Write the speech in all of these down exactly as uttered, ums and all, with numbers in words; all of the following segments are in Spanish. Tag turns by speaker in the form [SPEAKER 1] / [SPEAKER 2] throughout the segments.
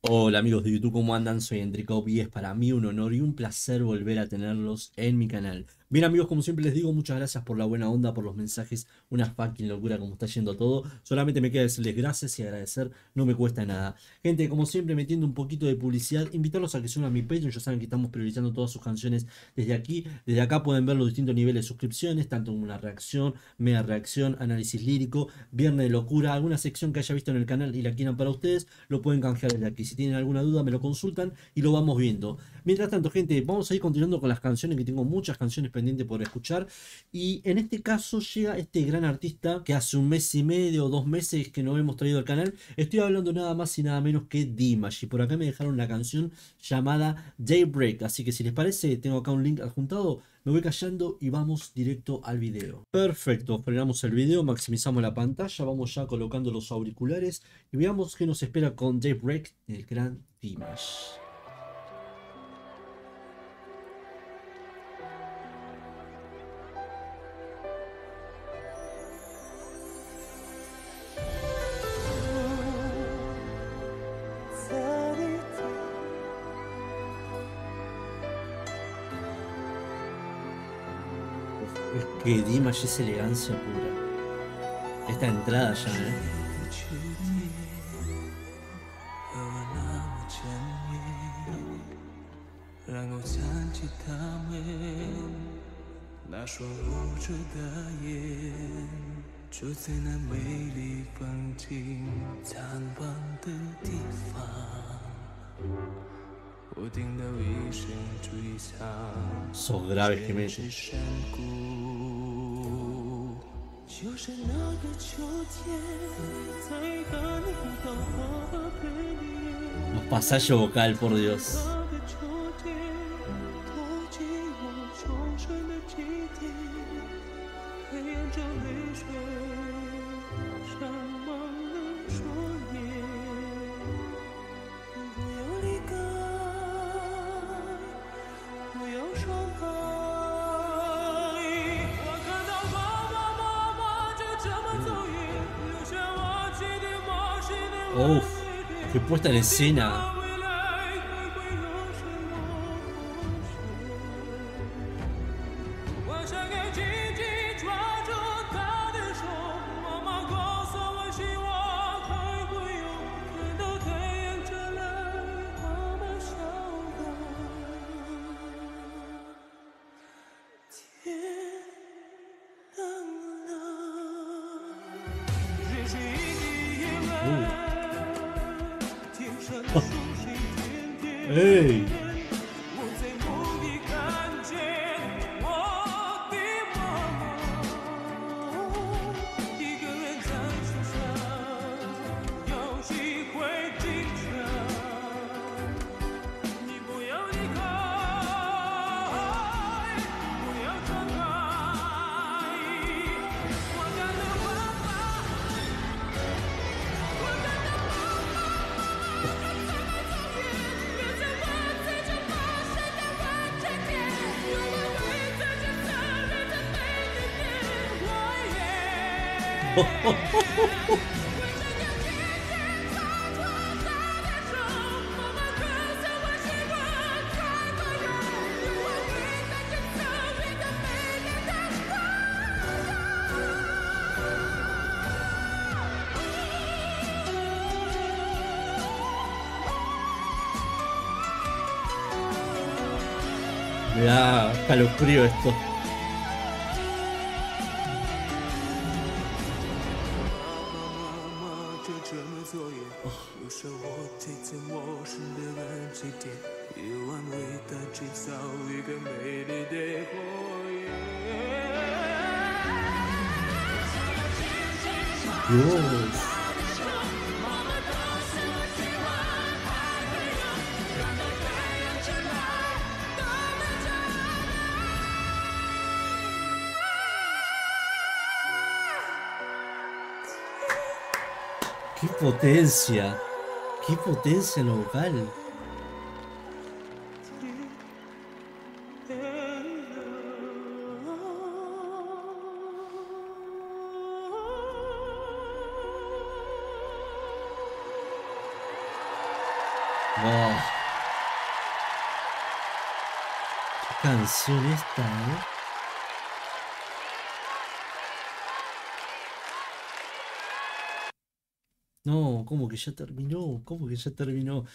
[SPEAKER 1] Hola amigos de YouTube, ¿cómo andan? Soy Enrico y es para mí un honor y un placer volver a tenerlos en mi canal. Bien amigos, como siempre les digo, muchas gracias por la buena onda, por los mensajes, una fucking locura como está yendo todo. Solamente me queda decirles gracias y agradecer, no me cuesta nada. Gente, como siempre metiendo un poquito de publicidad, invitarlos a que se unan a mi Patreon, ya saben que estamos priorizando todas sus canciones desde aquí. Desde acá pueden ver los distintos niveles de suscripciones, tanto como una reacción, media reacción, análisis lírico, viernes de locura, alguna sección que haya visto en el canal y la quieran para ustedes, lo pueden canjear desde aquí. Si tienen alguna duda me lo consultan y lo vamos viendo. Mientras tanto, gente, vamos a ir continuando con las canciones, que tengo muchas canciones pendientes por escuchar. Y en este caso llega este gran artista que hace un mes y medio o dos meses que no hemos traído al canal. Estoy hablando nada más y nada menos que Dimash. Y por acá me dejaron la canción llamada Daybreak. Así que si les parece, tengo acá un link adjuntado. Me voy callando y vamos directo al video. Perfecto, frenamos el video, maximizamos la pantalla, vamos ya colocando los auriculares y veamos qué nos espera con Daybreak del gran Dimash. Es que Dimash es elegancia pura. Esta entrada ya, ¿eh?
[SPEAKER 2] 然后想起他们那双无助的眼，就在那美丽风景灿烂的地方，我听到一声追响，
[SPEAKER 1] Sos graves que
[SPEAKER 2] 全
[SPEAKER 1] mete.
[SPEAKER 2] 是山谷。就是那个秋天，在看不到花被你。
[SPEAKER 1] Los pasallos vocal, por Dios. ，Uff, qué puesta en escena. ¡Ey! Me da calofrío esto. Dios. ¡Qué potencia! ¡Qué potencia en lo vocal! Wow, qué canción esta, ¿eh? No, ¿cómo que ya terminó? ¿Cómo que ya terminó?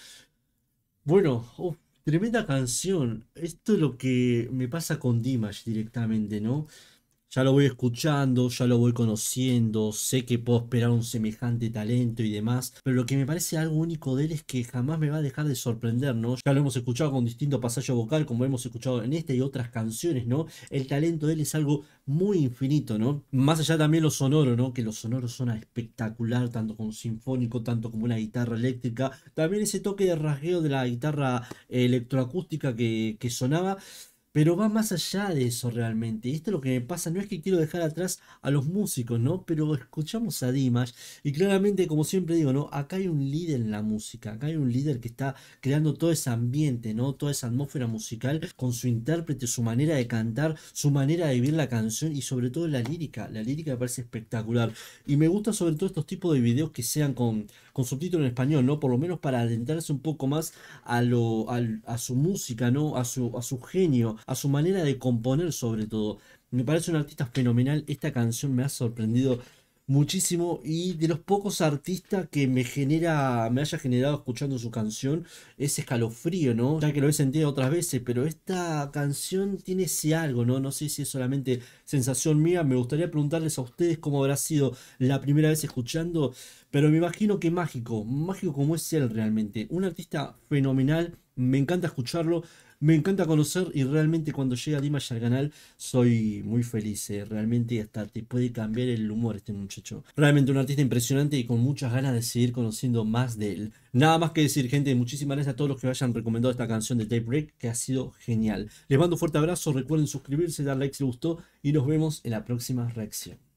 [SPEAKER 1] Bueno, uf, tremenda canción. Esto es lo que me pasa con Dimash directamente, ¿no? Ya lo voy escuchando, ya lo voy conociendo, sé que puedo esperar un semejante talento y demás, pero lo que me parece algo único de él es que jamás me va a dejar de sorprender, ¿no? Ya lo hemos escuchado con distinto pasaje vocal, como hemos escuchado en esta y otras canciones, ¿no? El talento de él es algo muy infinito, ¿no? Más allá también lo sonoro, ¿no? Que lo sonoro suena espectacular, tanto con sinfónico, tanto como una guitarra eléctrica, también ese toque de rasgueo de la guitarra eh, electroacústica que, que sonaba. Pero va más allá de eso realmente. Y esto es lo que me pasa. No es que quiero dejar atrás a los músicos, ¿no? Pero escuchamos a Dimash y claramente, como siempre digo, ¿no? Acá hay un líder en la música. Acá hay un líder que está creando todo ese ambiente, ¿no? Toda esa atmósfera musical con su intérprete, su manera de cantar, su manera de vivir la canción y sobre todo la lírica. La lírica me parece espectacular. Y me gusta sobre todo estos tipos de videos que sean con, con subtítulos en español, ¿no? Por lo menos para adentrarse un poco más a, lo, al- a su música, ¿no? A su, a su genio, a su manera de componer sobre todo. Me parece un artista fenomenal. Esta canción me ha sorprendido muchísimo y de los pocos artistas que me genera, me haya generado escuchando su canción, es escalofrío, ¿no? Ya que lo he sentido otras veces, pero esta canción tiene ese algo, ¿no? No sé si es solamente sensación mía. Me gustaría preguntarles a ustedes cómo habrá sido la primera vez escuchando, pero me imagino que mágico, mágico como es él realmente. Un artista fenomenal, me encanta escucharlo, me encanta conocer y realmente cuando llega Dimash al canal soy muy feliz. eh, Realmente hasta te puede cambiar el humor este muchacho. Realmente un artista impresionante y con muchas ganas de seguir conociendo más de él. Nada más que decir, gente, muchísimas gracias a todos los que me hayan recomendado esta canción de Tape Break, que ha sido genial. Les mando un fuerte abrazo, recuerden suscribirse, dar like si les gustó y nos vemos en la próxima reacción.